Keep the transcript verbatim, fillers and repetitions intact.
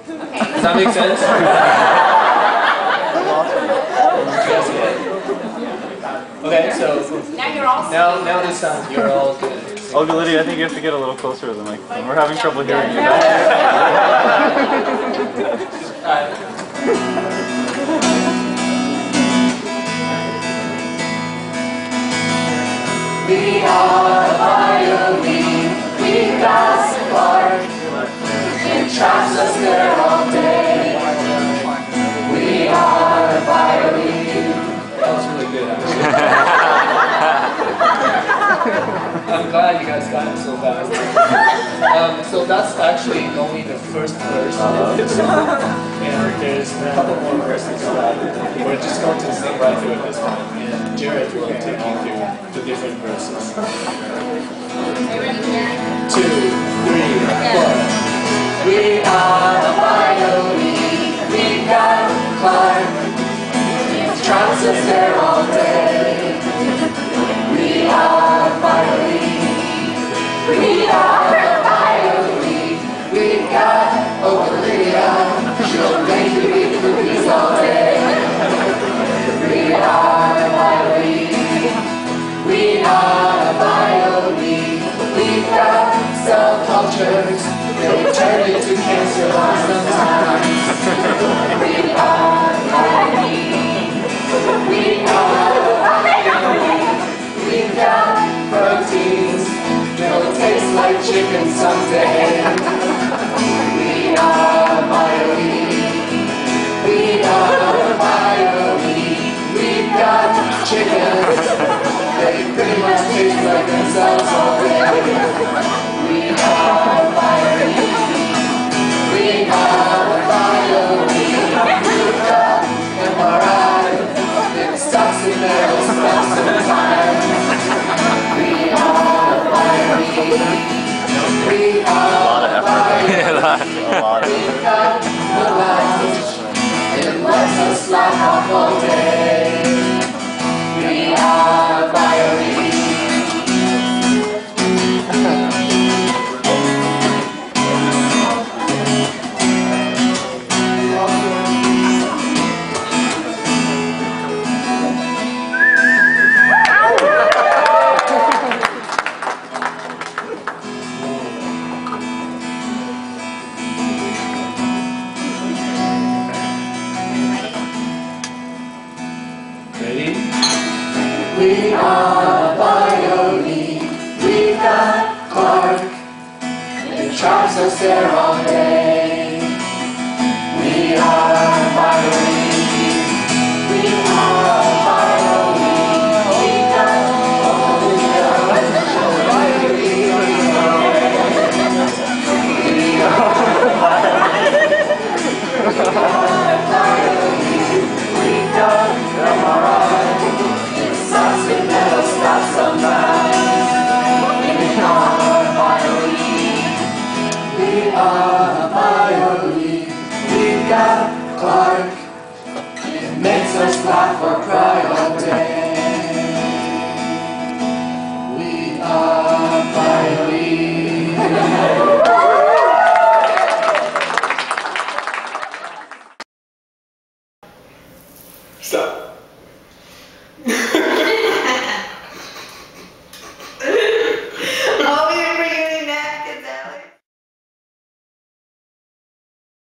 Does that make sense? Okay, so now you're all now now this sounds you're all good. Olgalydia, I think you have to get a little closer to the microphone. We're having trouble hearing you. We are Bioe, we got Clark. It traps us there all day. We are Bioe. That was really good, actually. I'm glad you guys got it so fast. Um, so that's actually only the first verse of the song, and there's a couple more verses that we're just going to sing right through at this time, and Jared will take you through the different verses. Two, three, four. We are Bioe, we got Clark. It traps us there all day. We are Bioe, we are Bioe, we got Olgalydia. She'll make you eat cookies all day. We are Bioe, we are Bioe, we got cell cultures. They turn into cancer sometimes. We are Bioe, we are Bioe, we got proteins. They'll taste like chicken someday. We are Bioe, we are Bioe, we got chickens. They pretty much taste like themselves all day. We are Bioe, we are Bioe, we got M R I. It sucks in there, it sucks sometimes. We are Bioe, we are Bioe, we got the language. It lets us laugh off all day. We are Bioe. We are Bioe, we got Clark. It traps us there all day.